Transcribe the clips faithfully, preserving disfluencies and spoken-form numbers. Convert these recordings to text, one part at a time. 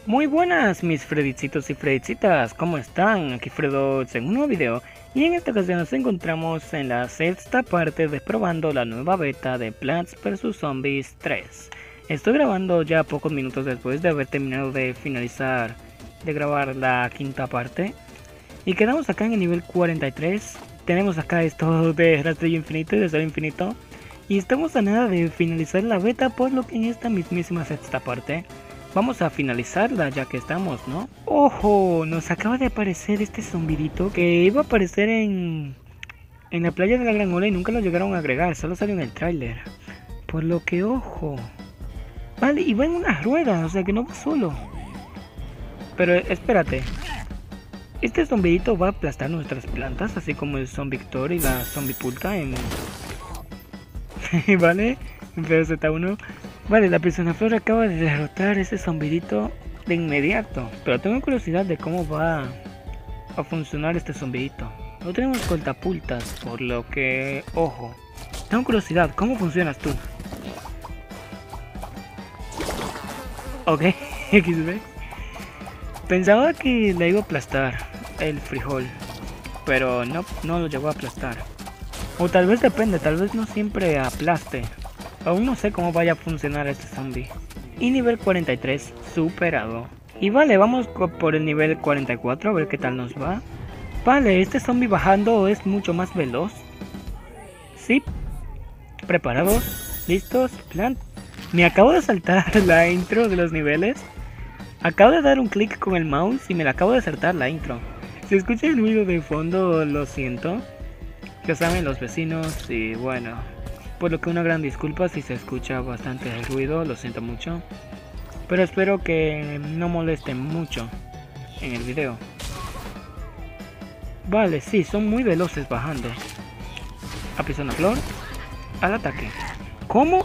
Muy buenas mis Fredicitos y Fredicitas, ¿cómo están? Aquí Fredox en un nuevo video y en esta ocasión nos encontramos en la sexta parte de probando la nueva beta de Plants versus. Zombies tres. Estoy grabando ya pocos minutos después de haber terminado de finalizar de grabar la quinta parte y quedamos acá en el nivel cuarenta y tres. Tenemos acá esto de rastrillo infinito y de sol infinito y estamos a nada de finalizar la beta, por lo que en esta mismísima sexta parte vamos a finalizarla ya que estamos, ¿no? ¡Ojo! Nos acaba de aparecer este zombidito que iba a aparecer en, en la playa de la Gran Ola y nunca lo llegaron a agregar, solo salió en el tráiler. Por lo que, ojo. Vale, y va en una rueda, o sea que no va solo. Pero espérate. Este zombidito va a aplastar nuestras plantas, así como el Zombie Victor y la Zombie Pulta en... ¿Vale? En P Z uno. Vale, la persona flor acaba de derrotar a ese zombidito de inmediato. Pero tengo curiosidad de cómo va a funcionar este zombidito. No tenemos coltapultas, por lo que... Ojo. Tengo curiosidad, ¿cómo funcionas tú? Ok, X B. Pensaba que le iba a aplastar el frijol, pero no, no lo llegó a aplastar. O tal vez depende, tal vez no siempre aplaste. Aún no sé cómo vaya a funcionar este zombie. Y nivel cuarenta y tres superado. Y vale, vamos por el nivel cuarenta y cuatro a ver qué tal nos va. Vale, este zombie bajando es mucho más veloz. Sí. Preparados, listos, plan. Me acabo de saltar la intro de los niveles. Acabo de dar un clic con el mouse y me la acabo de saltar la intro. Si escucha el ruido de fondo, lo siento. Ya saben los vecinos y bueno, por lo que una gran disculpa si se escucha bastante el ruido, lo siento mucho. Pero espero que no moleste mucho en el video. Vale, sí, son muy veloces bajando. A una flor, al ataque. ¿Cómo?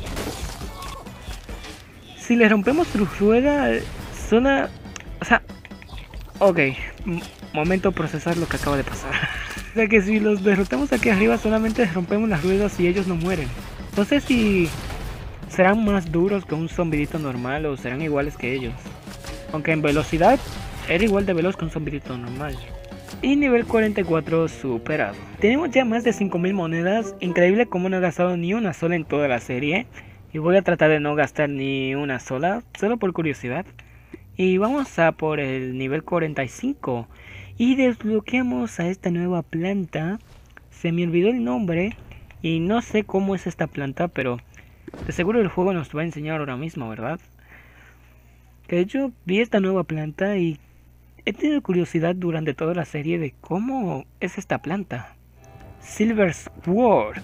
Si le rompemos su rueda, suena... O sea... Ok, momento procesar lo que acaba de pasar. O sea que si los derrotamos aquí arriba solamente rompemos las ruedas y ellos no mueren. No sé si serán más duros que un zombidito normal o serán iguales que ellos. Aunque en velocidad era igual de veloz que un zombidito normal. Y nivel cuarenta y cuatro superado. Tenemos ya más de cinco mil monedas. Increíble como no he gastado ni una sola en toda la serie. Y voy a tratar de no gastar ni una sola, solo por curiosidad. Y vamos a por el nivel cuarenta y cinco. Y desbloqueamos a esta nueva planta. Se me olvidó el nombre. Y no sé cómo es esta planta, pero de seguro el juego nos va a enseñar ahora mismo, ¿verdad? Que de hecho vi esta nueva planta y he tenido curiosidad durante toda la serie de cómo es esta planta. Silver Sword.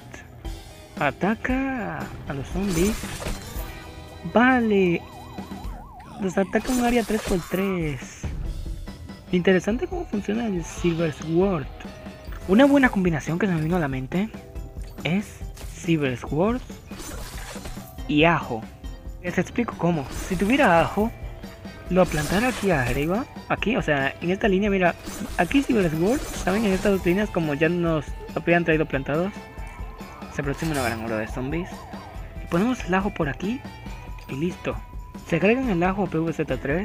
Ataca a los zombies. Vale. Los ataca un área tres por tres. Interesante cómo funciona el Silver Sword. Una buena combinación que se me vino a la mente es Silver Sword y ajo. Les explico cómo. Si tuviera ajo, lo plantara aquí arriba. Aquí, o sea, en esta línea, mira. Aquí Silver Sword, ¿saben? En estas dos líneas, como ya nos habían traído plantados, se aproxima una gran hora de zombies. Y ponemos el ajo por aquí y listo. Se agregan el ajo a P V Z tres.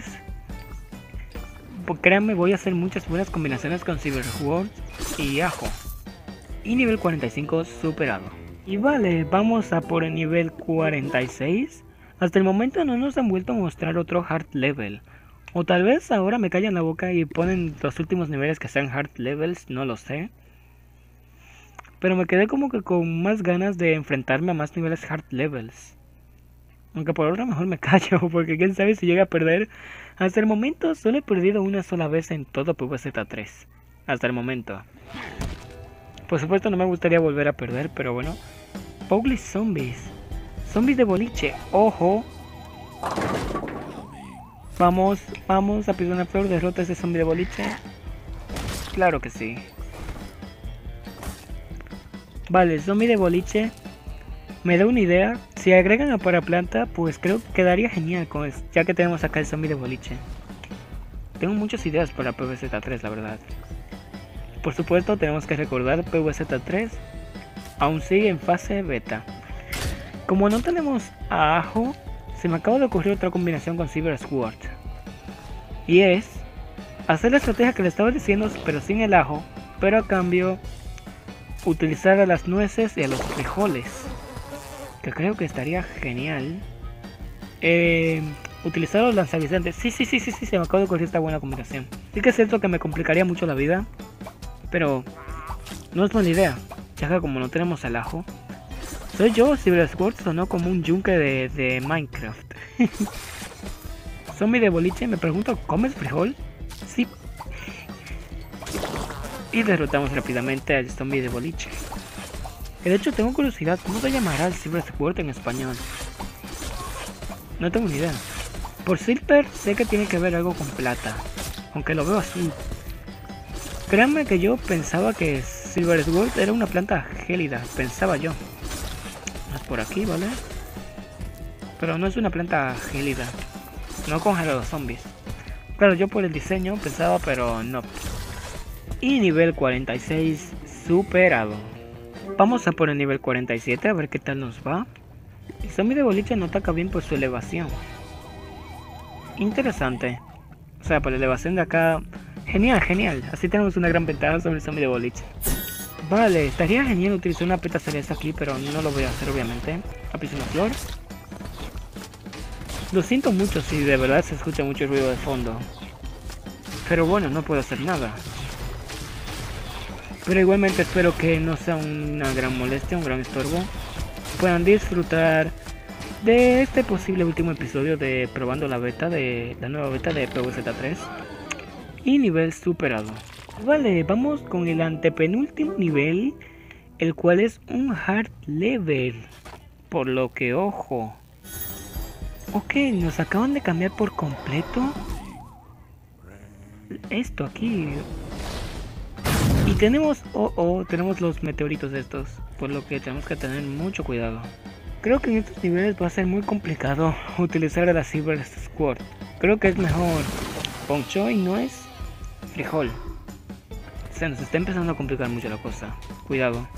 Pues créanme, voy a hacer muchas buenas combinaciones con Silver Sword y ajo. Y nivel cuarenta y cinco superado. Y vale, vamos a por el nivel cuarenta y seis. Hasta el momento no nos han vuelto a mostrar otro hard level. O tal vez ahora me callan la boca y ponen los últimos niveles que sean hard levels, no lo sé. Pero me quedé como que con más ganas de enfrentarme a más niveles hard levels. Aunque por ahora mejor me callo, porque quién sabe si llega a perder. Hasta el momento solo he perdido una sola vez en todo P V Z tres. Hasta el momento. Por supuesto no me gustaría volver a perder, pero bueno. Pugly Zombies. Zombies de boliche, ojo. Vamos, vamos, a pisar una flor, derrota a ese zombie de boliche. Claro que sí. Vale, zombie de boliche. Me da una idea. Si agregan a paraplanta, pues creo que quedaría genial con eso, ya que tenemos acá el zombie de boliche. Tengo muchas ideas para P V Z tres, la verdad. Por supuesto, tenemos que recordar P V Z tres aún sigue en fase beta. Como no tenemos a ajo, se me acaba de ocurrir otra combinación con Silver Sword. Y es hacer la estrategia que le estaba diciendo, pero sin el ajo, pero a cambio utilizar a las nueces y a los frijoles, que creo que estaría genial. Eh, utilizar los lanzaguisantes. Sí, sí, sí, sí, sí, se me acaba de ocurrir esta buena combinación. Sí que es cierto que me complicaría mucho la vida, pero no es mala idea, ya que como no tenemos el ajo. ¿Soy yo, CyberSquirts, o no como un yunque de, de Minecraft? Zombie de boliche, me pregunto, ¿comes frijol? Sí. Y derrotamos rápidamente al zombie de boliche. De hecho, tengo curiosidad, ¿cómo se llamará el CyberSquirt en español? No tengo ni idea. Por silver sé que tiene que ver algo con plata, aunque lo veo azul. Créanme que yo pensaba que CyberSquirt era una planta gélida, pensaba yo. No es por aquí, ¿vale? Pero no es una planta gélida. No congela los zombies. Claro, yo por el diseño pensaba, pero no. Y nivel cuarenta y seis superado. Vamos a por el nivel cuarenta y siete a ver qué tal nos va. El zombie de boliche no ataca bien por su elevación. Interesante. O sea, por la elevación de acá. Genial, genial. Así tenemos una gran ventaja sobre el zombie de boliche. Vale, estaría genial utilizar una peta celeste aquí, pero no lo voy a hacer obviamente. Aplico una flor. Lo siento mucho si de verdad se escucha mucho ruido de fondo. Pero bueno, no puedo hacer nada. Pero igualmente espero que no sea una gran molestia, un gran estorbo. Puedan disfrutar de este posible último episodio de probando la beta de la nueva beta de P V Z tres. Y nivel superado. Vale, vamos con el antepenúltimo nivel, el cual es un hard level. Por lo que ojo. Ok, nos acaban de cambiar por completo esto aquí. Y tenemos, oh oh, tenemos los meteoritos estos, por lo que tenemos que tener mucho cuidado. Creo que en estos niveles va a ser muy complicado utilizar a la CyberSquirt. Creo que es mejor Bok Choy, nuez, frijol. Se nos está empezando a complicar mucho la cosa. Cuidado.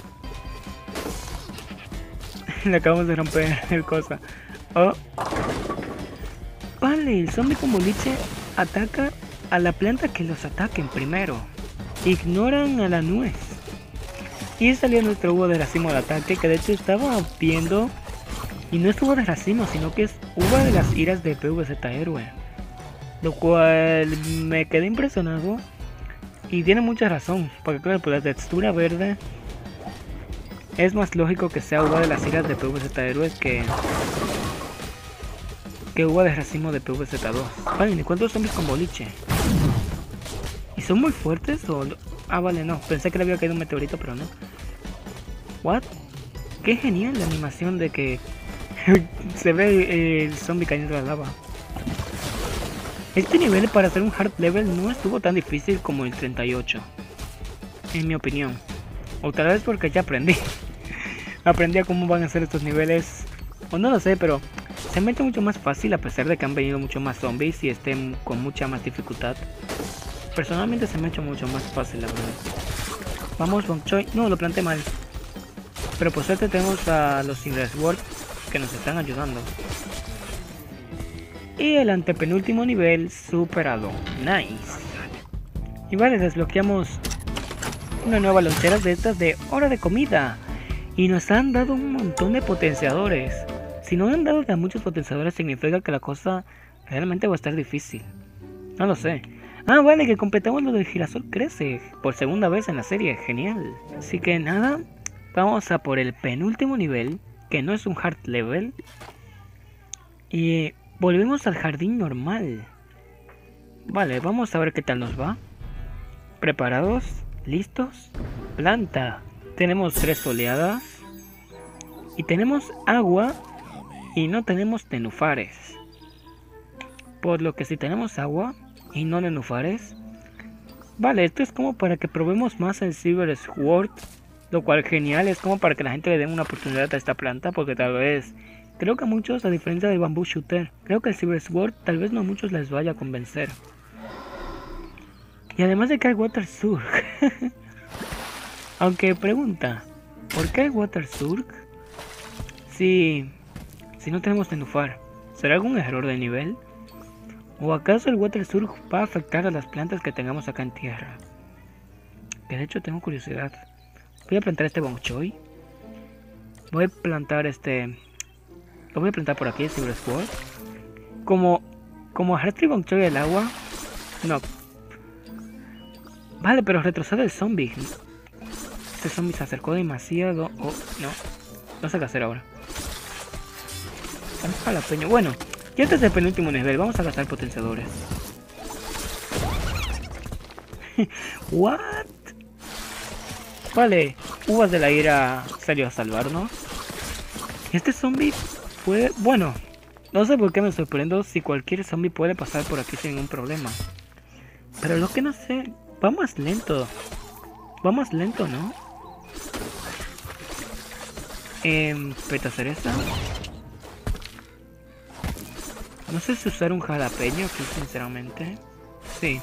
Le acabamos de romper el cosa. Oh. Vale, el zombie con boliche ataca a la planta que los ataquen primero. Ignoran a la nuez. Y salió nuestro uva de racimo de ataque, que de hecho estaba viendo. Y no es uva de racimo, sino que es uva de las iras de P V Z Héroe. Lo cual me quedé impresionado. Y tiene mucha razón, porque claro, por la textura verde es más lógico que sea uva de las iras de P V Z Héroe que que uva de racimo de P V Z dos. Vale, ¿y cuántos zombies con boliche? ¿Y son muy fuertes o...? Ah, vale, no, pensé que le había caído un meteorito, pero no. ¿What? Qué genial la animación de que se ve el zombie cayendo a la lava. Este nivel para hacer un hard level no estuvo tan difícil como el treinta y ocho, en mi opinión. O tal vez porque ya aprendí. Aprendí a cómo van a ser estos niveles. O no lo sé, pero se me ha hecho mucho más fácil a pesar de que han venido mucho más zombies y estén con mucha más dificultad. Personalmente se me ha hecho mucho más fácil, la verdad. Vamos, Bok Choy. No, lo planté mal. Pero por suerte tenemos a los CyberSquirt que nos están ayudando. Y el antepenúltimo nivel superado. Nice. Y vale, desbloqueamos una nueva lonchera de estas de hora de comida. Y nos han dado un montón de potenciadores. Si no han dado a muchos potenciadores significa que la cosa realmente va a estar difícil. No lo sé. Ah, vale, que completamos lo del girasol crece por segunda vez en la serie. Genial. Así que nada, vamos a por el penúltimo nivel, que no es un hard level. Y volvemos al jardín normal. Vale, vamos a ver qué tal nos va. ¿Preparados? ¿Listos? Planta. Tenemos tres oleadas. Y tenemos agua. Y no tenemos nenufares. Por lo que si tenemos agua y no nenufares. Vale, esto es como para que probemos más el CyberSquirt. Lo cual genial, es como para que la gente le dé una oportunidad a esta planta. Porque tal vez, creo que a muchos, a diferencia del Bamboo Shooter, creo que el CyberSquirt tal vez no a muchos les vaya a convencer. Y además de que hay Water Surge. Aunque pregunta, ¿por qué hay Water Surge? Si, si no tenemos nenufar, ¿será algún error de nivel? ¿O acaso el Water Surge va a afectar a las plantas que tengamos acá en tierra? Que de hecho tengo curiosidad. Voy a plantar este Bok Choy. Voy a plantar este... Lo voy a plantar por aquí, Silver Sword. Como... Como Heartfree Bok Choy del agua. No. Vale, pero retrocede el zombie. Este zombie se acercó demasiado. Oh, no. No sé qué hacer ahora. Vamos a la peña. Bueno, ya este es el penúltimo nivel. Vamos a gastar potenciadores. What? Vale, Uvas de la Ira salió a salvarnos. Este zombie puede... Bueno, no sé por qué me sorprendo si cualquier zombie puede pasar por aquí sin ningún problema. Pero lo que no sé... Va más lento. Va más lento, ¿no? Eh, Peta cereza. No sé si usar un jalapeño aquí, sinceramente. Sí.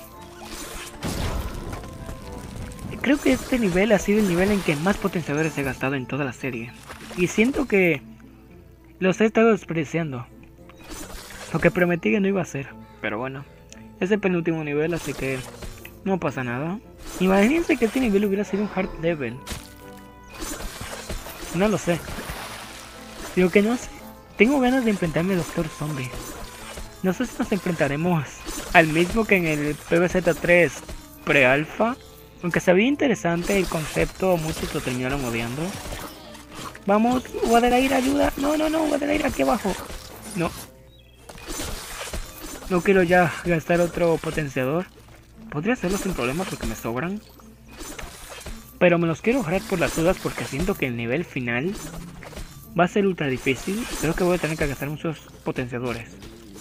Creo que este nivel ha sido el nivel en que más potenciadores he gastado en toda la serie. Y siento que los he estado despreciando. Lo que prometí que no iba a hacer. Pero bueno, es el penúltimo nivel, así que no pasa nada. Imagínense que este nivel hubiera sido un hard level. No lo sé. Digo que no sé. Tengo ganas de enfrentarme al Doctor Zombie. No sé si nos enfrentaremos al mismo que en el P V Z tres pre-alpha. Aunque se veía interesante el concepto, muchos lo terminaron odiando. Vamos, Uva del Aire, ayuda. No, no, no, Uva del Aire aquí abajo. No. No quiero ya gastar otro potenciador. Podría hacerlo sin problema porque me sobran. Pero me los quiero ahorrar por las dudas porque siento que el nivel final va a ser ultra difícil. Creo que voy a tener que gastar muchos potenciadores.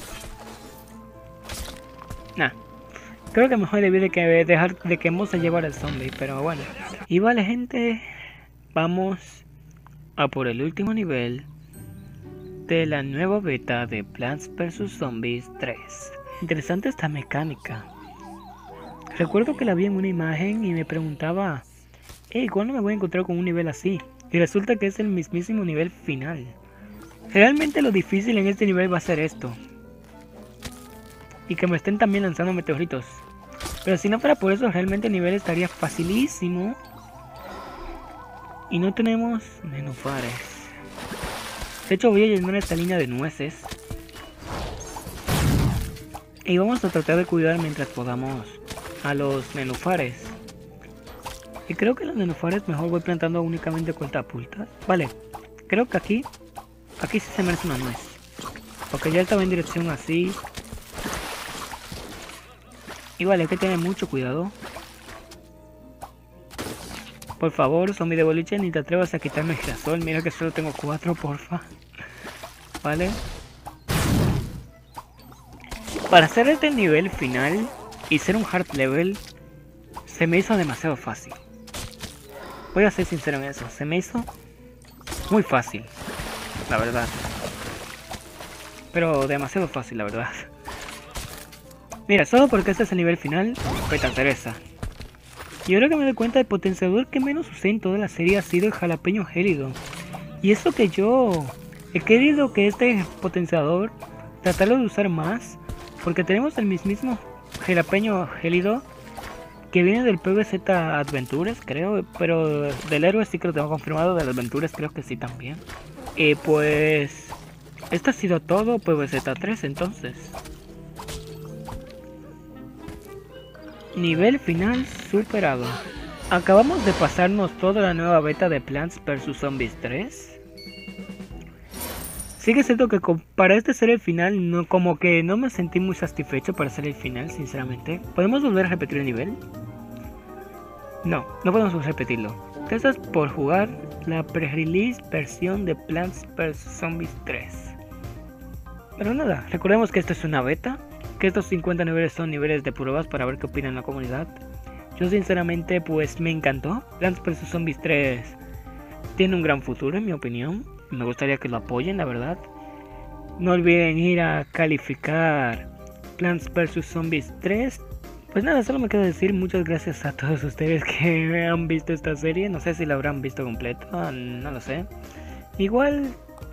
Nah. Creo que mejor debí de que dejar de que Moza llevara el zombie, pero bueno. Y vale, gente, vamos a por el último nivel de la nueva beta de Plants versus. Zombies tres. Interesante esta mecánica. Recuerdo que la vi en una imagen y me preguntaba, hey, ¿cuándo me voy a encontrar con un nivel así? Y resulta que es el mismísimo nivel final. Realmente lo difícil en este nivel va a ser esto. Y que me estén también lanzando meteoritos. Pero si no fuera por eso, realmente el nivel estaría facilísimo. Y no tenemos nenufares. De hecho, voy a llenar esta línea de nueces. Y vamos a tratar de cuidar mientras podamos a los nenufares. Y creo que los nenufares mejor voy plantando únicamente con catapultas. Vale, creo que aquí, aquí sí se merece una nuez. Porque ya estaba en dirección así. Y vale, hay que tener mucho cuidado. Por favor, zombie de boliche, ni te atrevas a quitarme el girasol. Mira que solo tengo cuatro, porfa. Vale. Para hacer este nivel final y ser un hard level, se me hizo demasiado fácil. Voy a ser sincero en eso. Se me hizo muy fácil, la verdad. Pero demasiado fácil, la verdad. Mira, solo porque este es el nivel final, Peta cereza. Y ahora que me doy cuenta, el potenciador que menos usé en toda la serie ha sido el jalapeño gélido. Y eso que yo he querido que este potenciador, tratarlo de usar más, porque tenemos el mismísimo jalapeño gélido que viene del P V Z Adventures, creo, pero del héroe sí que lo tengo confirmado, de las Adventures creo que sí también. Y pues, esto ha sido todo P V Z tres entonces. Nivel final superado. Acabamos de pasarnos toda la nueva beta de Plants versus. Zombies tres. Sigue siendo que para este ser el final, no, como que no me sentí muy satisfecho para ser el final, sinceramente. ¿Podemos volver a repetir el nivel? No, no podemos repetirlo. Gracias por jugar la pre-release versión de Plants versus. Zombies tres. Pero nada, recordemos que esto es una beta, que estos cincuenta niveles son niveles de pruebas para ver qué opina la comunidad. Yo sinceramente pues me encantó. Plants versus. Zombies tres tiene un gran futuro en mi opinión. Me gustaría que lo apoyen, la verdad. No olviden ir a calificar Plants versus. Zombies tres. Pues nada, solo me queda decir muchas gracias a todos ustedes que han visto esta serie. No sé si la habrán visto completa, no lo sé. Igual,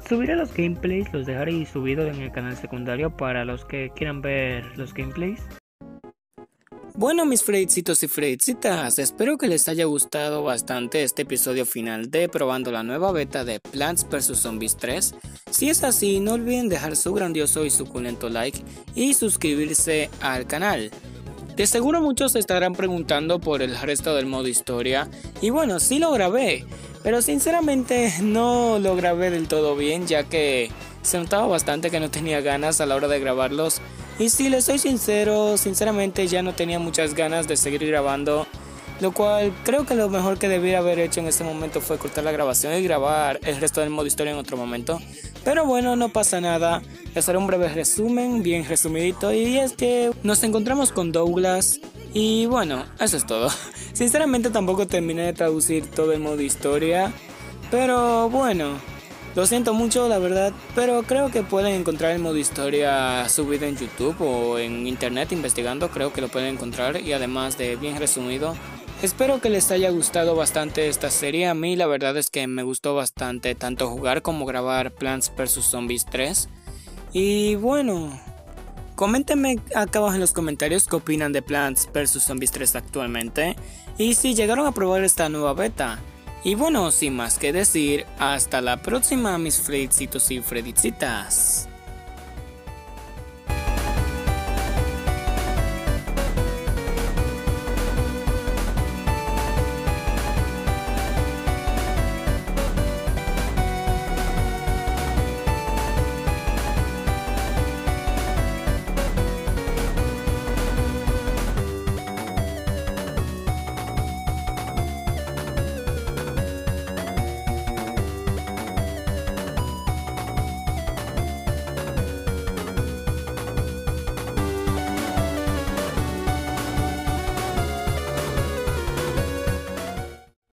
subiré los gameplays, los dejaré subidos en el canal secundario para los que quieran ver los gameplays. Bueno, mis Fredcitos y Fredcitas, espero que les haya gustado bastante este episodio final de probando la nueva beta de Plants versus. Zombies tres. Si es así, no olviden dejar su grandioso y suculento like y suscribirse al canal. De seguro muchos se estarán preguntando por el resto del modo historia, y bueno, sí lo grabé, pero sinceramente no lo grabé del todo bien, ya que se notaba bastante que no tenía ganas a la hora de grabarlos. Y si les soy sincero, sinceramente ya no tenía muchas ganas de seguir grabando, lo cual creo que lo mejor que debiera haber hecho en ese momento fue cortar la grabación y grabar el resto del modo historia en otro momento. Pero bueno, no pasa nada, les haré un breve resumen, bien resumidito, y es que nos encontramos con Douglas y bueno, eso es todo. Sinceramente tampoco terminé de traducir todo el modo historia, pero bueno, lo siento mucho la verdad, pero creo que pueden encontrar el modo historia subido en YouTube o en internet investigando, creo que lo pueden encontrar, y además de bien resumido. Espero que les haya gustado bastante esta serie. A mí la verdad es que me gustó bastante tanto jugar como grabar Plants versus. Zombies tres. Y bueno, coméntenme acá abajo en los comentarios qué opinan de Plants versus. Zombies tres actualmente, y si llegaron a probar esta nueva beta. Y bueno, sin más que decir, hasta la próxima mis Fredcitos y Fredicitas.